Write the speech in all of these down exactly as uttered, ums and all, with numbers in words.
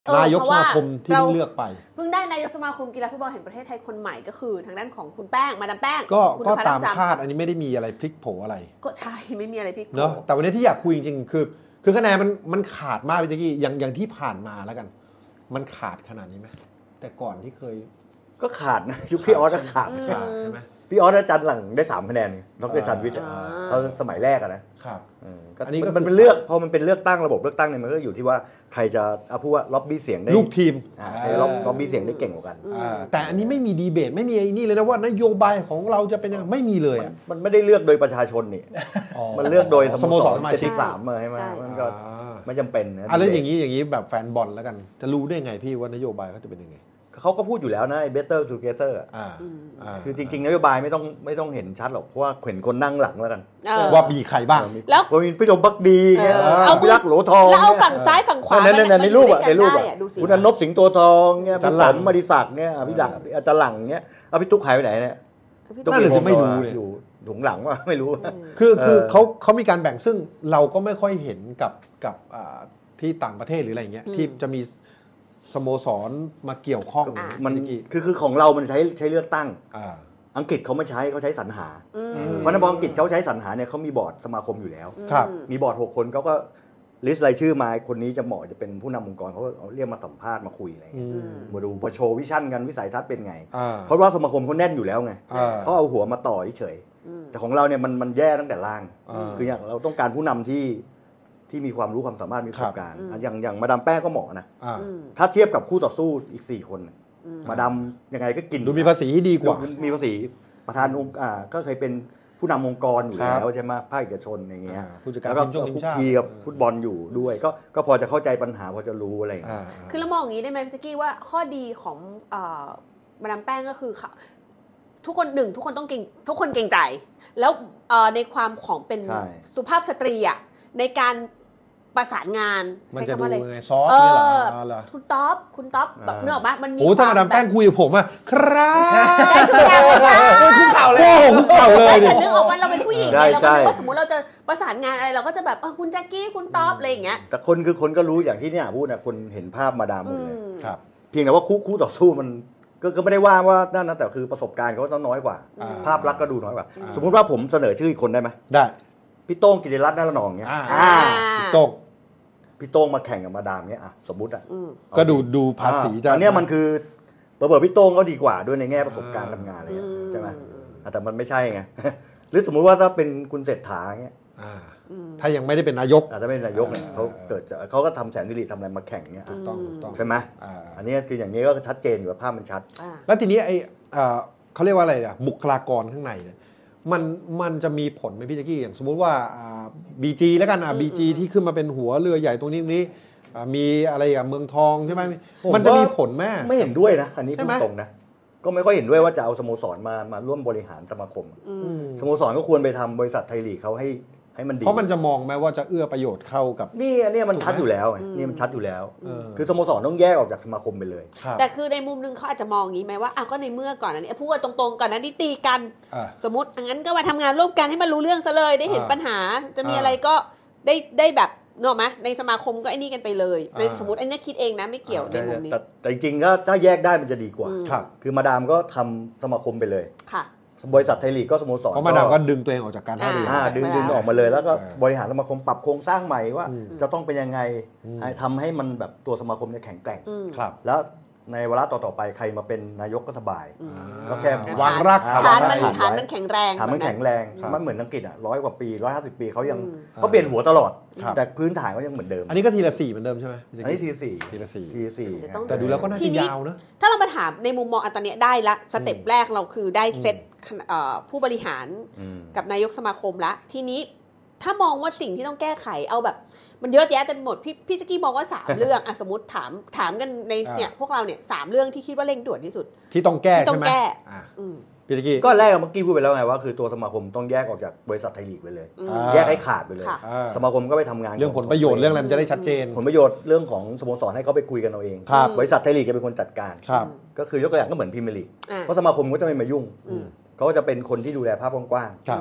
นายกสมาคมที่เพิ่งเลือกไปเพิ่งได้นายกสมาคมกีฬาฟุตบอลแห่งประเทศไทยคนใหม่ก็คือทางด้านของคุณแป้งมาดามแป้งก็ก็ตามคาดอันนี้ไม่ได้มีอะไรพลิกโผอะไรก็ใช่ไม่มีอะไรพลิกโผเนาะแต่วันนี้ที่อยากคุยจริงๆคือคือคะแนนมันมันขาดมากพี่แจ๊กกี้อย่างอย่างที่ผ่านมาแล้วกันมันขาดขนาดนี้ไหมแต่ก่อนที่เคยก็ขาดนะยุคพี่ออสก็ขาดใช่ไหมพี่ออสอาจารย์หลังได้สามคะแนนดรชันวิทย์เขาสมัยแรกอะนะครับอันนี้มันเป็นเลือกพอมันเป็นเลือกตั้งระบบเลือกตั้งเนี่ยมันก็อยู่ที่ว่าใครจะเอาพูดว่าล็อบบี้เสียงได้ลูกทีมใครล็อบบี้เสียงได้เก่งกว่ากันแต่อันนี้ไม่มีดีเบตไม่มีไอ้นี่เลยนะว่านโยบายของเราจะเป็นยังไงไม่มีเลยมันไม่ได้เลือกโดยประชาชนนี่มันเลือกโดยสโมสรเจ็ดสิบสามมาใช่ไหมมันก็ไม่จำเป็นนะแล้วอย่างนี้อย่างนี้แบบแฟนบอลแล้วกันจะรู้ได้ไงพี่ว่านโยบายเขาจะเป็นยังไงเขาก็พูดอยู่แล้วนะไอ้ better together อ่าคือจริงๆนโยบายไม่ต้องไม่ต้องเห็นชัดหรอกเพราะว่าเห็นคนนั่งหลังแล้วกันว่ามีใครบ้างแล้วมีพี่ลมบักดีเอาพิรักษ์โหลทองแล้วเอาฝั่งซ้ายฝั่งขวาในรูปอ่ะในรูปอ่ะคุณอนบสิงห์โตทองเนี่ยพี่หลังมาดิศักดิ์เนี่ยพี่หลังอาจารย์หลังเนี่ยเอาพี่ตุ๊กหายไปไหนเนี่ยนั่นเลยไม่รู้เลยอยู่ถุงหลังว่าไม่รู้คือคือเขาเขามีการแบ่งซึ่งเราก็ไม่ค่อยเห็นกับกับที่ต่างประเทศหรืออะไรอย่างเงี้ยที่จะมีสโมสรมาเกี่ยวข้องมันคือคือของเรามันใช้ใช้เลือกตั้งอังกฤษเขาไม่ใช้เขาใช้สรรหาเพราะในบอลอังกฤษเขาใช้สรรหาเนี่ยเขามีบอร์ดสมาคมอยู่แล้วมีบอร์ดหกคนเขาก็ลิสต์รายชื่อมาคนนี้จะเหมาะจะเป็นผู้นำองค์กรเขาเรียกมาสัมภาษณ์มาคุยอะไรมาดูมาโชว์วิชั่นกันวิสัยทัศน์เป็นไงเพราะว่าสมาคมเขาแน่นอยู่แล้วไงเขาเอาหัวมาต่อเฉยแต่ของเราเนี่ยมันมันแย่ตั้งแต่ล่างคืออย่างเราต้องการผู้นำที่ที่มีความรู้ความสามารถมีประสบการณ์อย่างอย่างมาดามแป้งก็เหมาะนะถ้าเทียบกับคู่ต่อสู้อีกสี่คนมาดามยังไงก็กินดูมีภาษีที่ดีกว่ามีภาษีประธานองค์อ่าก็เคยเป็นผู้นำองค์กรอยู่แล้วใช่ไหมภาคเอกชนอย่างเงี้ยแล้วก็คุกคีกับฟุตบอลอยู่ด้วยก็ก็พอจะเข้าใจปัญหาพอจะรู้อะไรอย่างเงี้ยคือเรามองอย่างนี้ได้ไหมพี่แจ๊กกี้ว่าข้อดีของมาดามแป้งก็คือทุกคนหนึ่งทุกคนต้องเก่งทุกคนเก่งใจแล้วในความของเป็นสุภาพสตรีอ่ะในการประสานงานมันจะดูไงซอสนี่เหรอคุณท็อปคุณท็อปแบบเนื้อออกมามันมีโอ้ถ้ามาดามแป้งคุยกับผมอะครับคุณเข่าเลยคุณเข่าเลยแต่เรื่องออกมาเราเป็นผู้หญิงไงเราก็ว่าสมมติเราจะประสานงานอะไรเราก็จะแบบเออคุณแจ็คกี้คุณท็อปอะไรอย่างเงี้ยแต่คนคือคนก็รู้อย่างที่เนี่ยพูดนะคนเห็นภาพมาดามหมดเลยครับเพียงแต่ว่าคู่คู่ต่อสู้มันก็ไม่ได้ว่าว่านั่นนะแต่คือประสบการณ์เขาต้องน้อยกว่าภาพลักษณ์ก็ดูน้อยกว่าสมมติว่าผมเสนอชื่ออีกคนได้ไหมได้พี่โต้งกิติรัตน์นาละนองเงี้ยพี่โต้งพี่โต้งมาแข่งกับมาดามเงี้ยอ่ะสมมุติอ่ะก็ดูดูภาษีจะอันนี้มันคือเบอร์พี่โต้งก็ดีกว่าด้วยในแง่ประสบการณ์ทำงานอะไรใช่ไหมแต่มันไม่ใช่ไงหรือสมมุติว่าถ้าเป็นคุณเศรษฐาเงี้ยถ้ายังไม่ได้เป็นนายกถ้าไม่เป็นนายกเนี่ยเขาเกิดเขาก็ทำแสนสิริทำอะไรมาแข่งเงี้ยถูกต้องถูกต้องใช่ไหมอันนี้คืออย่างนี้ก็ชัดเจนอยู่ว่าภาพมันชัดแล้วทีนี้ไอ้เขาเรียกว่าอะไรอ่ะบุคลากรข้างในเนี่ยมันมันจะมีผลไหมพี่แจ๊กกี้อย่างสมมุติว่าบีจีแล้วกันอ่ะบีจีที่ขึ้นมาเป็นหัวเรือใหญ่ตรงนี้ตรงนี้มีอะไรอ่ะเมืองทองใช่ไหมมันจะมีผลไหมไม่เห็นด้วยนะอันนี้พูดตรงนะก็ไม่ค่อยเห็นด้วยว่าจะเอาสโมสรมามาร่วมบริหารสมาคมสโมสรก็ควรไปทำบริษัทไทยลีกเขาให้ให้มันดีเพราะมันจะมองไหมว่าจะเอื้อประโยชน์เข้ากับนี่อันนี้มันชัดอยู่แล้วนี่มันชัดอยู่แล้วคือสโมสรต้องแยกออกจากสมาคมไปเลยแต่คือในมุมนึงเขาอาจจะมองอย่างนี้ไหมว่าอ่ะก็ในเมื่อก่อนนั้นพูดกันตรงๆก่อนนั้นที่ตีกันสมมติงั้นก็มาทำงานร่วมกันให้มันรู้เรื่องซะเลยได้เห็นปัญหาจะมีอะไรก็ได้ได้แบบเนอะไหมในสมาคมก็ไอ้นี่กันไปเลยสมมติไอ้นี่คิดเองนะไม่เกี่ยวในมุมนี้แต่จริงๆก็ถ้าแยกได้มันจะดีกว่าคือมาดามก็ทำสมาคมไปเลยค่ะบริษัทไทยลีกก็สโมสรเพราะมาดามก็ดึงตัวเองออกจากการท่าเรือดึงดึงออกมาเลยแล้วก็บริหารสมาคมปรับโครงสร้างใหม่ว่าจะต้องเป็นยังไงทำให้มันแบบตัวสมาคมเนี่ยแข็งแกร่งแล้วในวาระต่อๆไปใครมาเป็นนายกก็สบายก็แค่วางรากฐานมันฐานมันแข็งแรงฐานมันแข็งแรงมันเหมือนอังกฤษอ่ะร้อยกว่าปีร้อยห้าสิบปีเขายังเขาเปลี่ยนหัวตลอดแต่พื้นฐานก็ยังเหมือนเดิมอันนี้ก็ทีละสี่เหมือนเดิมใช่ไหมอันนี้ทีละสี่ทีละสี่ทีละสี่แต่ดูแล้วก็น่าจะยาวนะถ้าเรามาถามในมุมมองอันตอนนี้ได้ละสเต็ปแรกเราคือได้เซตผู้บริหารกับนายกสมาคมละทีนี้ถ้ามองว่าสิ่งที่ต้องแก้ไขเอาแบบมันเยอะแยะเต็มหมดพี่พี่แจ๊กกี้มองว่าสามเรื่องอ่ะสมมติถามถามกันในเนี่ยพวกเราเนี่ยสามเรื่องที่คิดว่าเร่งด่วนที่สุดที่ต้องแก้ใช่ไหมพี่แจ๊กกี้ก็แรกเมื่อกี้พูดไปแล้วไงว่าคือตัวสมาคมต้องแยกออกจากบริษัทไทยลีกไปเลยแยกให้ขาดไปเลยสมาคมก็ไปทำงานเรื่องผลประโยชน์เรื่องอะไรมันจะได้ชัดเจนผลประโยชน์เรื่องของสโมสรให้เขาไปคุยกันเอาเองบริษัทไทยลีกจะเป็นคนจัดการก็คือยกตัวอย่างก็เหมือนพรีเมียร์ลีกเพราะสมาคมก็จะไม่มายุ่งเขาก็จะเป็นคนที่ดูแลภาพกว้างๆ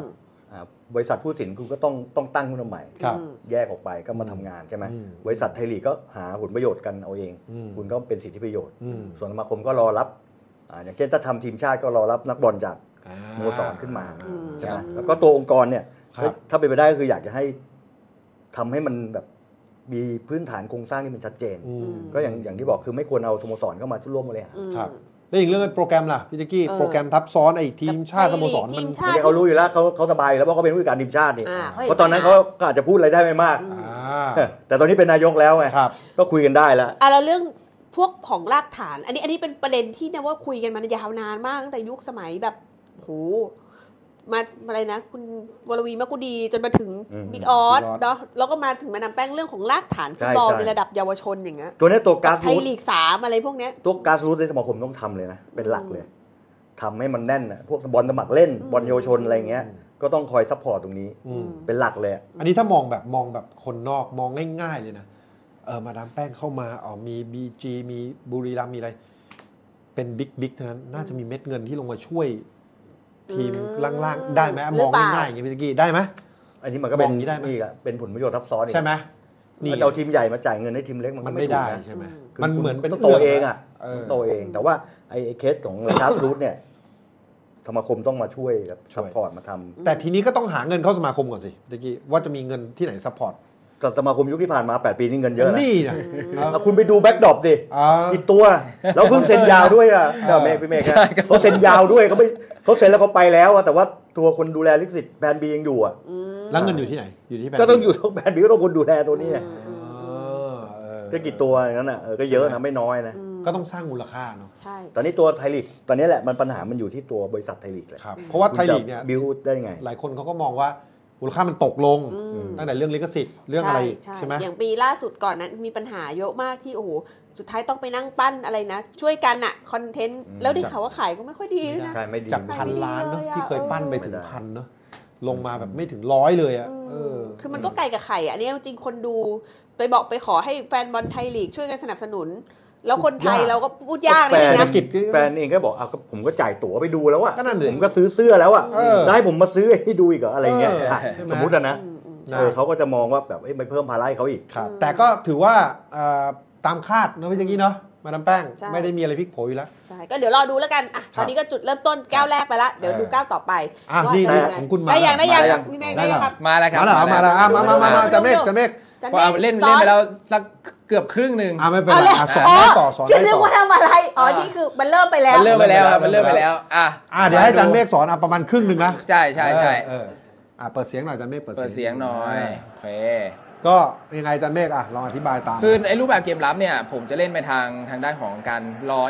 บริษัทผู้สินคุณก็ต้องต้องตั้งขึ้นมาใหม่ครับแยกออกไปก็มาทำงานใช่ไหมอืมบริษัทไทยลีกก็หาผลประโยชน์กันเอาเองอืมคุณก็เป็นสิทธิประโยชน์อืมส่วนสมาคมก็รอรับอ่าอย่างเช่นถ้าทำทีมชาติก็รอรับนักบอลจากอ่าสโมสรขึ้นมาอืมใช่ไหมครับแล้วก็ตัวองค์กรเนี่ยครับถ้าเป็นไปได้ก็คืออยากจะให้ทำให้มันแบบมีพื้นฐานโครงสร้างที่มันชัดเจนอืมก็อย่างอย่างที่บอกคือไม่ควรเอาสโมสรเข้ามาร่วมบริหารอืมครับแล้วอีกเรื่องโปรแกรมล่ะพี่แจ๊กกี้เออโปรแกรมทับซ้อนไอ้ทีมชาติสโมสรทีมันมชาติเขารู้อยู่แล้วเขาเขาสบายอยู่แล้วเพราะเขาเป็นผู้จัดการทีมชาตินี่อ่าเขาเห็นเพราะตอนนั้นเขาก็อาจจะพูดอะไรได้ไม่มากอ่าแต่ตอนนี้เป็นนายกแล้วไงครับก็คุยกันได้แล้วอ่ะแล้วเรื่องพวกของรากฐาน อันนี้อันนี้เป็นประเด็นที่เนี่ยว่าคุยกันมายาวนานมากตั้งแต่ยุคสมัยแบบโหมาอะไรนะ คุณวรวีมกุดีจนมาถึงอืมบิ๊กออส Big Oz เนาะแล้วก็มาถึงมาดามแป้งเรื่องของรากฐานฟุตบอลในระดับเยาวชนอย่างเงี้ยตัวนี้ตัวกักาบสไทรูยทลีกสามอะไรพวกเนี้ยตัวกาสรูทในสมาคมต้องทำเลยนะเป็นหลักเลยทำให้มันแน่นนะพวกบอลสมัครเล่นบอลเยาวชนอะไรเงี้ยก็ต้องคอยซัพพอร์ตตรงนี้อืมเป็นหลักเลยอันนี้ถ้ามองแบบมองแบบคนนอกมองง่ายๆเลยนะเออมาดามแป้งเข้ามาอ๋อมี บี จี มีบุรีรัมย์มีอะไร เป็นบิ๊กบิ๊กนั้นน่าจะมีเม็ดเงินที่ลงมาช่วยทีมอืมล่างๆได้ไหมหรืมอองเปล่าง่ายๆอย่างนี้พี่ตะกี้ได้ไหมอันนี้มันก็เป็นมองอย่างนี้ได้ไหมนี่แหละเป็นผลประโยชน์ทับซ้อนอีกใช่ไหมนี่มันจะเอาทีมใหญ่มาจ่ายเงินให้ทีมเล็กมันมัก็นไม่ไม่ถูกได้นะใช่ไหมคือมันเหมือนเป็นต้องโตเองอ่ะเออโตเองแต่ว่าไอ้เคสของกาสรูทเนี่ยสมาคมต้องมาช่วยแบบซัพพอร์ตมาทำแต่ทีนี้ก็ต้องหาเงินเข้าสมาคมก่อนสิตะกี้ว่าจะมีเงินที่ไหนซัพพอร์ตแต่สมาคมยุคที่ผ่านมาแปดปีนี่เงินเยอะนะนี่นะเอาคุณไปดูแบ็กดรอปดิอ่าอีกตัวแล้วเพิ่งเซ็นยาวด้วยอ่ะเดี๋ยวเมฆพี่เมฆใช่ครับเขาเซ็นยาวด้วยเขาไม่เขาเซ็นแล้วเขาไปแล้วอะแต่ว่าตัวคนดูแลลิขสิทธิ์แบรนด์บียังอยู่อ่ะแล้วเงินอยู่ที่ไหนอยู่ที่แบงก็ต้องอยู่ทั้งแบรนด์บีก็ต้องคนดูแลตัวนี้ไงอ๋อเออก็กี่ตัวอย่างนั้นอ่ะเออก็เยอะนะไม่น้อยนะก็ต้องสร้างมูลค่าเนาะใช่ตอนนี้ตัวไทยลีกตอนนี้แหละมันปัญหามันอยู่ที่ตัวบริษัทไทยลีกแหละครับเพราะว่าไทยลีกเนี่ยบิวได้ยังไงหลายคนเขาก็มองว่ามูลค่ามันตกลง ตั้งแต่เรื่องลิขสิทธิ์เรื่องอะไรอีกใช่ไหมอย่างปีล่าสุดก่อนนั้นมีปัญหาเยอะมากที่โอ้โหสุดท้ายต้องไปนั่งปั้นอะไรนะ ช่วยกันอะคอนเทนต์อืมแล้วได้ข่าวว่าขายก็ไม่ค่อยดีด้วยนะใช่ไม่ดีจากพันล้านเนาะไม่ดีเลยอะที่เคยปั้นไปถึงไม่ได้พันเนาะลงมาแบบไม่ถึงร้อยเลยอ่ะเออคือมันก็ไกลกับไข่อะอันนี้จริงๆคนดูไปบอกไปขอให้แฟนบอลไทยลีกช่วยกันสนับสนุน แล้วคนไทยยากเราก็พูดยากแฟเลยนนะกิจแฟนเองก็บอกอ้าวก็ผมก็จ่ายตั๋วไปดูแล้วอะก็นั่นดิผมก็ซื้อเสื้อแล้วอะเออได้ผมมาซื้อให้ดูอีกเหรออะไรเงี้ยเอออ่ะใช่ไหมสมมุติอะนะอืมอืมนะเออเขาก็จะมองว่าแบบเอ้ยไปเพิ่มภาระให้เขาอีกครับแต่ก็ถือว่าเอ่อตามคาดเนอะพี่แจ๊กกี้เนาะมาดามแป้งใช่ไม่ได้มีอะไรพลิกโผอยู่แล้วใช่ก็เดี๋ยวรอดูแล้วกันอ่ะคตรับอนนี้ก็จุดเริ่มต้นก้าวแรกไปละเดี๋ยวดูก้าวต่อไปอ่ะว่านี่จะนะยังไงของคุณมาได้ยังได้ยังได้ยังพี่เมฆได้ได้เหรอยังครับมาแล้วครับมาแล้วเหรอมาแล้วอ่ะมามามามาดูจะเมฆดูจะเมฆจันเพราะเอาเล่นซ้เล่อนไปแล้วสักเกือบครึ่งหนึ่งอ่ะไม่เป็นเอาไรเลยอ่ะสอนอ๋อได้ต่อสอนจะได้นึกต่อว่าทำอะไรอ๋อนี่คือมันเริ่มไปแล้วมันเริ่มไปแล้วครับมันเริ่มไปแล้วอ่ะอ่ะเดี๋ยวให้อาจารย์เมฆสอนอ่ะประมาณครึ่งหนึ่งนะใช่ใช่ใช่เออเอออ่ะเปิดเสียงหน่อยอาจารย์เมฆเปิดเปิดเสียงหน่อยโอเคก็ยังไงอาจารย์เมฆอ่ะลองอธิบายตามคือไอ้รูปแบบเกมรับเนี่ยผมจะเล่นไปทางทางด้านของการรอ